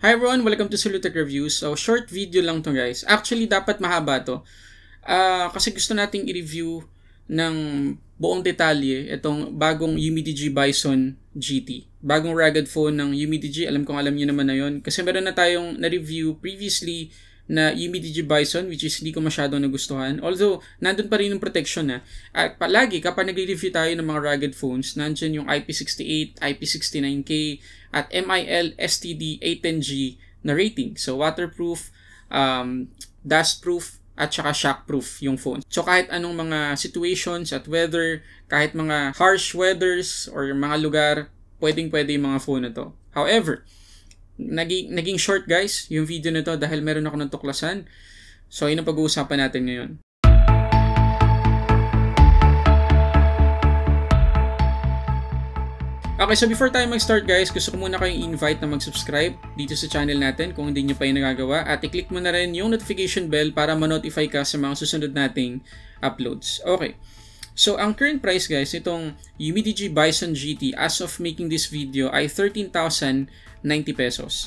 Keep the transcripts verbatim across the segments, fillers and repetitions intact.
Hi everyone! Welcome to Solutech Reviews. So, short video lang to guys. Actually, dapat mahaba to. Uh, kasi gusto nating i-review ng buong detalye itong bagong U M I D G Bison G T. Bagong rugged phone ng U M I D G. Alam kong alam nyo naman na yun. Kasi meron na tayong na-review previously na U M I D G Bison, which is hindi ko masyadong nagustuhan. Although, nandun pa rin yung protection na. At palagi, kapag nagre-review tayo ng mga rugged phones, nandyan yung I P sixty-eight, I P sixty-nine K, at M I L S T D eight ten G na rating. So, waterproof, um, dustproof, at saka shockproof yung phone. So, kahit anong mga situations at weather, kahit mga harsh weathers or mga lugar, pwedeng-pwede yung mga phone na to. However, Naging, naging short guys yung video na to dahil meron ako ng tuklasan. So yun ang pag-uusapan natin ngayon. Okay, so before tayo mag-start guys, gusto ko muna kayong invite na mag-subscribe dito sa channel natin kung hindi nyo pa yung nagagawa. At i-click mo na rin yung notification bell para ma-notify ka sa mga susunod nating uploads. Okay. So, ang current price guys, itong U M I D G Bison G T as of making this video ay thirteen thousand ninety pesos.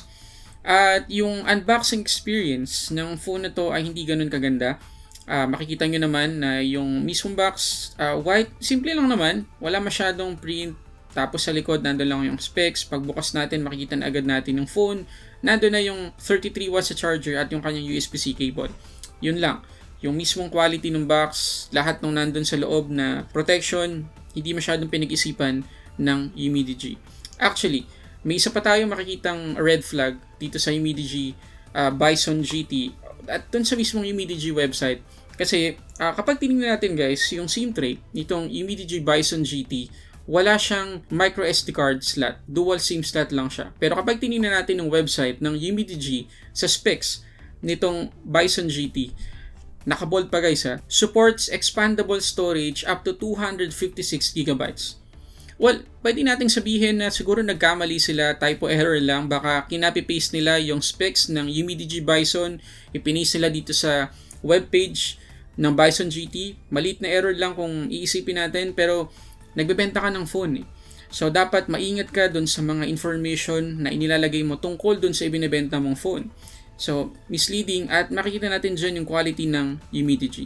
At yung unboxing experience ng phone na to ay hindi ganun kaganda. Uh, makikita nyo naman na yung mismong box, uh, white, simple lang naman. Wala masyadong print. Tapos sa likod, nandun lang yung specs. Pagbukas natin, makikita na agad natin yung phone. Nandun na yung thirty-three watts sa charger at yung kanyang U S B C cable. Yun lang. Yung mismong quality ng box, lahat ng nandun sa loob na protection, hindi masyadong pinag-isipan ng U M I D G. Actually, may isa pa tayong makikitang red flag dito sa U M I D G uh, Bison G T at dun sa mismong U M I D G website. Kasi uh, kapag tinignan natin guys, yung SIM tray nitong U M I D G Bison G T, wala siyang micro S D card slot. Dual SIM slot lang siya. Pero kapag tinignan natin yung website ng U M I D G sa specs nitong Bison G T, nakabold pa guys ha, supports expandable storage up to two hundred fifty-six gigabytes. Well, pwede nating sabihin na siguro nagkamali sila, typo error lang, baka kinapi-paste nila yung specs ng U M I D G Bison, ipinis nila dito sa webpage ng Bison G T. Maliit na error lang kung iisipin natin, pero nagbebenta ka ng phone eh. So, dapat maingat ka dun sa mga information na inilalagay mo tungkol dun sa ibinebenta mong phone. So, misleading at makikita natin dyan yung quality ng U M I D G.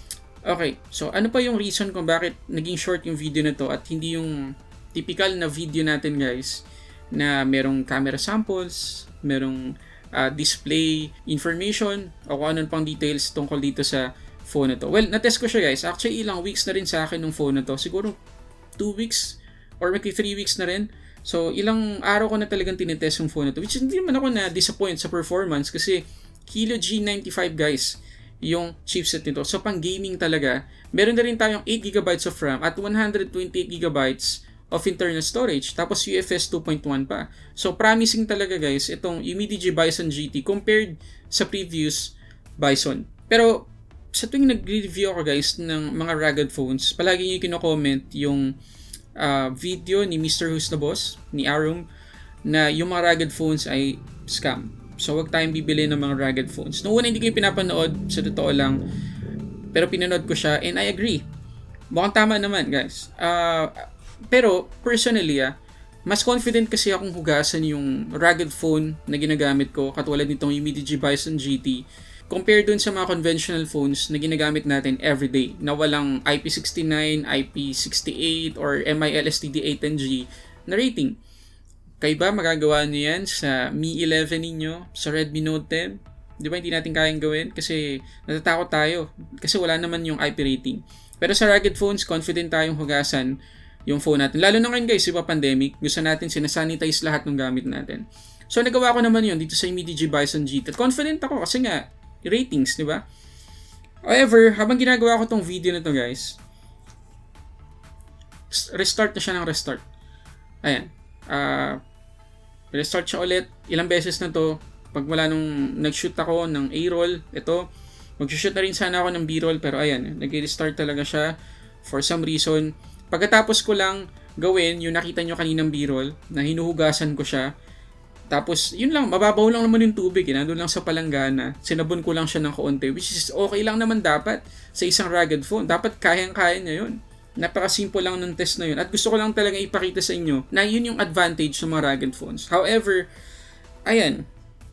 Okay, so ano pa yung reason kung bakit naging short yung video na to at hindi yung typical na video natin guys na merong camera samples, merong uh, display information o kung anong pang details tungkol dito sa phone na to. Well, natest ko siya guys. Actually, ilang weeks na rin sa akin ng phone na to. Siguro two weeks or maybe three weeks na rin. So, ilang araw ko na talagang tinitest yung phone na to. Which hindi naman ako na-disappoint sa performance kasi Helio G ninety-five guys yung chipset nito. So, pang gaming talaga. Meron na rin tayong eight gigabytes of RAM at one hundred twenty-eight gigabytes of internal storage. Tapos U F S two point one pa. So, promising talaga guys itong U M I D G Bison G T compared sa previous Bison. Pero, sa tuwing nag-review ako guys ng mga rugged phones, palagi nyo kino-comment yung Uh, video ni Mister Who's the Boss, ni Arum, na yung mga rugged phones ay scam. So, wag tayong bibili ng mga rugged phones. Noong una, hindi ko yung pinapanood, sa totoo lang. Pero pinanood ko siya, and I agree. Mukhang tama naman, guys. Uh, pero, personally, ah, mas confident kasi akong hugasan yung rugged phone na ginagamit ko, katulad nitong U M I D G Bison G T, compared dun sa mga conventional phones na ginagamit natin everyday na walang I P sixty-nine, I P sixty-eight, or M I L S T D eight ten G na rating. Kayo ba magagawa niyo yan sa Mi eleven ninyo, sa Redmi Note ten? Di ba hindi natin kayang gawin? Kasi natatakot tayo. Kasi wala naman yung I P rating. Pero sa rugged phones, confident tayong hugasan yung phone natin. Lalo na ngayon guys, iba pandemic, gusto natin sinasanitize lahat ng gamit natin. So nagawa ko naman yun dito sa U M I D G Bison G T. Confident ako kasi nga, ratings, di ba? However, habang ginagawa ko tong video na to guys, restart na siya ng restart. Ayan. Uh, restart siya ulit. Ilang beses na to. Pag wala nung nag-shoot ako ng A-roll, ito. Mag-shoot na rin sana ako ng B-roll, pero ayan, nag-restart talaga siya for some reason. Pagkatapos ko lang gawin, yung nakita nyo kaninang B-roll, na hinuhugasan ko siya. Tapos, yun lang, mababaw lang naman yung tubig. Eh. Nandun lang sa palanggana. Sinabon ko lang siya ng kaunti. Which is okay lang naman dapat sa isang rugged phone. Dapat kayang-kaya niya yun. Napaka-simple lang ng test na yun. At gusto ko lang talaga ipakita sa inyo na yun yung advantage ng mga rugged phones. However, ayan,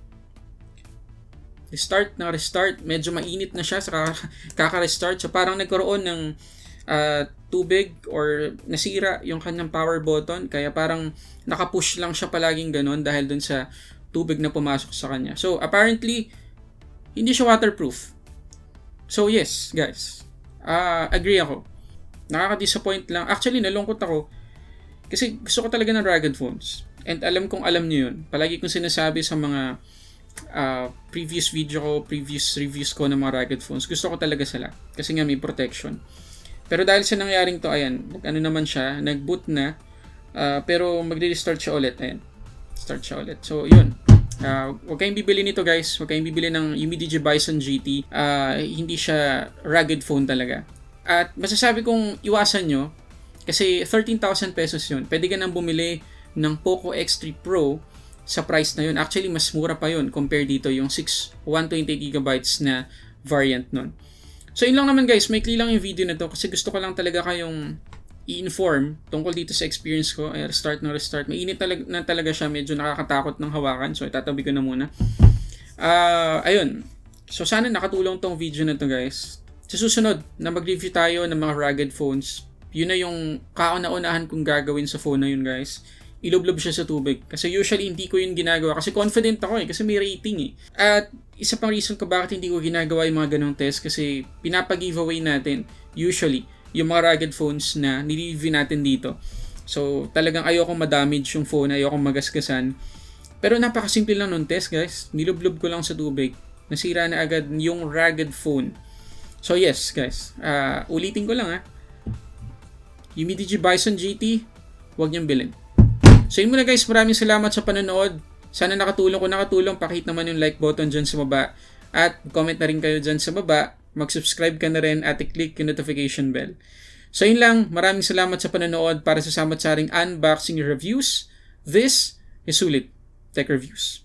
Restart na restart. Medyo mainit na siya sa kaka-restart. So parang nagkaroon ng uh, tubig or nasira yung kanyang power button. Kaya parang nakapush lang siya palaging ganun dahil dun sa tubig na pumasok sa kanya. So apparently, hindi siya waterproof. So yes, guys. Uh, agree ako. Nakaka-disappoint lang. Actually, nalungkot ako. Kasi gusto ko talaga ng rugged phones. And alam kong alam niyo yun. Palagi kong sinasabi sa mga uh, previous video ko, previous reviews ko ng mga rugged phones. Gusto ko talaga sila. Kasi nga may protection. Pero dahil sa nangyaring to, ayan, ano naman siya, nag-boot na. Uh, pero magre-restart siya ulit. Ayan. Start siya ulit. So, yun. Uh, huwag kayong bibili nito, guys. Huwag kayong bibili ng Umidigi Bison G T. Uh, hindi siya rugged phone talaga. At masasabi kong iwasan nyo. Kasi thirteen thousand pesos yun. Pwede ka nang bumili ng Poco X three Pro sa price na yun. Actually, mas mura pa yun compare dito yung six one twenty-eight gigabytes na variant nun. So, yun lang naman guys. Maikli lang yung video na to kasi gusto ko lang talaga kayong i-inform tungkol dito sa experience ko. Ay, restart na restart. Mainit talag- na talaga siya. Medyo nakakatakot ng hawakan. So, itatabi ko na muna. Uh, ayun. So, sana nakatulong tong video na to guys. Sa susunod na mag-review tayo ng mga rugged phones, yun na yung kauna-unahan kong gagawin sa phone na yun guys. Ilublob siya sa tubig. Kasi usually hindi ko yun ginagawa. Kasi confident ako eh. Kasi may rating eh. At isa pang reason ko bakit hindi ko ginagawa yung mga ganong test. Kasi pinapag-giveaway natin usually yung mga rugged phones na nire-review natin dito. So talagang ayokong madamage yung phone. Ayokong magasgasan. Pero napakasimple lang nung test guys. Nilublob ko lang sa tubig. Nasira na agad yung rugged phone. So yes guys. Uh, ulitin ko lang ha. Umidigi Bison G T, huwag niyong bilhin. So yun muna guys, maraming salamat sa panonood. Sana nakatulong. Kung nakatulong, pakihit naman yung like button dyan sa baba. At comment na rin kayo dyan sa baba. Mag-subscribe ka na rin at i-click yung notification bell. So yun lang, maraming salamat sa panonood para sa samat-saring unboxing reviews. This is Sulit Tech Reviews.